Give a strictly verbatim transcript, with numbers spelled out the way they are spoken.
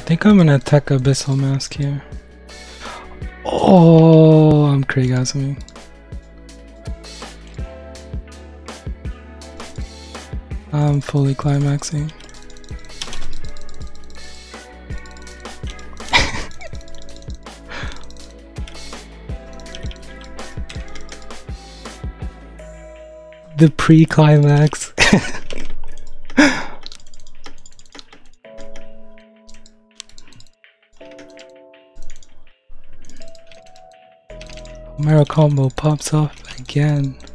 think I'm gonna attack Abyssal Mask here. Oh, I'm Craigasming. I'm fully climaxing. The pre-climax. Mero combo pops off again.